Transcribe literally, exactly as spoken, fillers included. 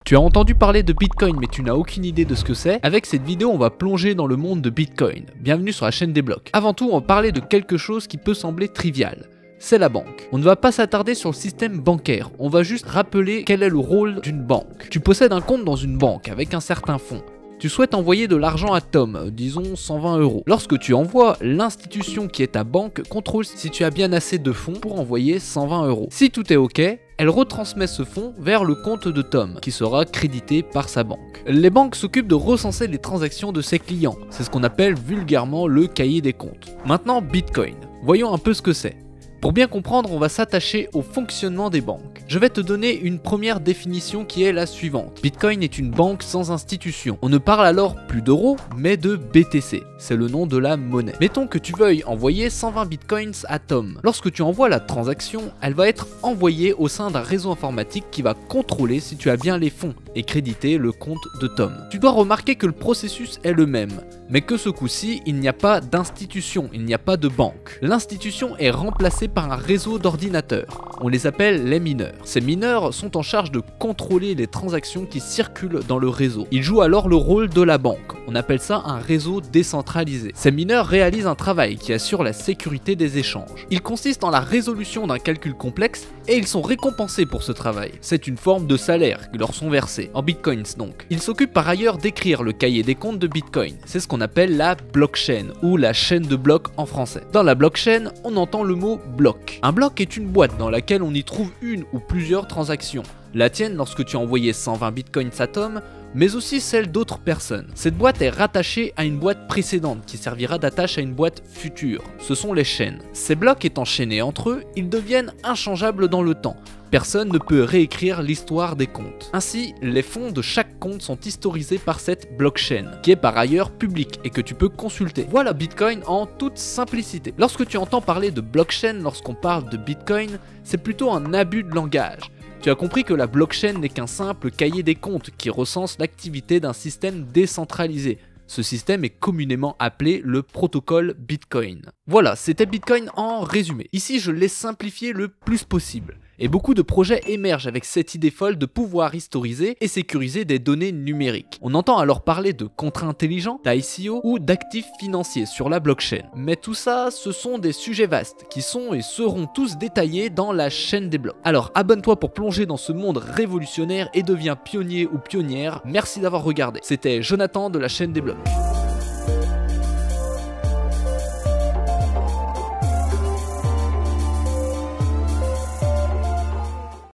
Tu as entendu parler de Bitcoin mais tu n'as aucune idée de ce que c'est? Avec cette vidéo on va plonger dans le monde de Bitcoin. Bienvenue sur la chaîne des blocs. Avant tout on va parler de quelque chose qui peut sembler trivial. C'est la banque. On ne va pas s'attarder sur le système bancaire, on va juste rappeler quel est le rôle d'une banque. Tu possèdes un compte dans une banque avec un certain fonds. Tu souhaites envoyer de l'argent à Tom, disons cent vingt euros. Lorsque tu envoies, l'institution qui est ta banque contrôle si tu as bien assez de fonds pour envoyer cent vingt euros. Si tout est ok, elle retransmet ce fonds vers le compte de Tom, qui sera crédité par sa banque. Les banques s'occupent de recenser les transactions de ses clients. C'est ce qu'on appelle vulgairement le cahier des comptes. Maintenant, Bitcoin. Voyons un peu ce que c'est. Pour bien comprendre, on va s'attacher au fonctionnement des banques. Je vais te donner une première définition qui est la suivante. Bitcoin est une banque sans institution. On ne parle alors plus d'euros, mais de B T C. C'est le nom de la monnaie. Mettons que tu veuilles envoyer cent vingt bitcoins à Tom. Lorsque tu envoies la transaction, elle va être envoyée au sein d'un réseau informatique qui va contrôler si tu as bien les fonds et créditer le compte de Tom. Tu dois remarquer que le processus est le même, mais que ce coup-ci, il n'y a pas d'institution, il n'y a pas de banque. L'institution est remplacée par un réseau d'ordinateurs. On les appelle les mineurs. Ces mineurs sont en charge de contrôler les transactions qui circulent dans le réseau. Ils jouent alors le rôle de la banque. On appelle ça un réseau décentralisé. Ces mineurs réalisent un travail qui assure la sécurité des échanges. Il consiste en la résolution d'un calcul complexe et ils sont récompensés pour ce travail. C'est une forme de salaire qui leur sont versés, en bitcoins donc. Ils s'occupent par ailleurs d'écrire le cahier des comptes de Bitcoin. C'est ce qu'on appelle la blockchain ou la chaîne de blocs en français. Dans la blockchain, on entend le mot bloc. Un bloc est une boîte dans laquelle on y trouve une ou plusieurs transactions. La tienne lorsque tu as envoyé cent vingt bitcoins à Tom, mais aussi celle d'autres personnes. Cette boîte est rattachée à une boîte précédente qui servira d'attache à une boîte future. Ce sont les chaînes. Ces blocs étant chaînés entre eux, ils deviennent inchangeables dans le temps. Personne ne peut réécrire l'histoire des comptes. Ainsi, les fonds de chaque compte sont historisés par cette blockchain, qui est par ailleurs publique et que tu peux consulter. Voilà Bitcoin en toute simplicité. Lorsque tu entends parler de blockchain lorsqu'on parle de Bitcoin, c'est plutôt un abus de langage. Tu as compris que la blockchain n'est qu'un simple cahier des comptes qui recense l'activité d'un système décentralisé. Ce système est communément appelé le protocole Bitcoin. Voilà, c'était Bitcoin en résumé. Ici, je l'ai simplifié le plus possible. Et beaucoup de projets émergent avec cette idée folle de pouvoir historiser et sécuriser des données numériques. On entend alors parler de contrats intelligents, d'I C O ou d'actifs financiers sur la blockchain. Mais tout ça, ce sont des sujets vastes qui sont et seront tous détaillés dans la chaîne des blocs. Alors abonne-toi pour plonger dans ce monde révolutionnaire et deviens pionnier ou pionnière. Merci d'avoir regardé. C'était Jonathan de la chaîne des blocs.